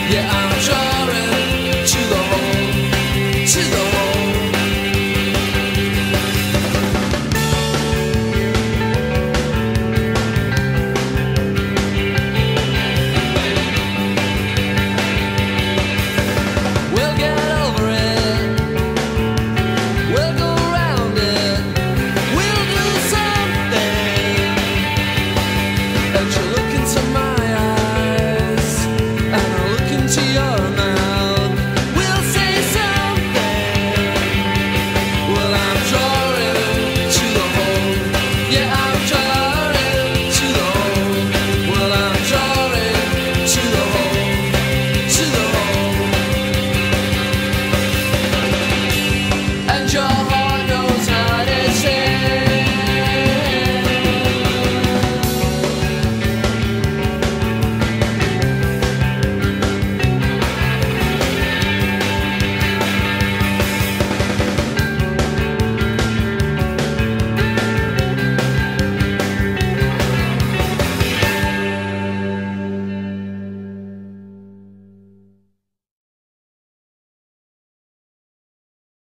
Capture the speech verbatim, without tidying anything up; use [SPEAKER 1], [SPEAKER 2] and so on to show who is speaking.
[SPEAKER 1] Yeah, I'm drawing to the hole, to the hole. We'll get over it. We'll go around it. We'll do something. And you look into my eyes, and I look into your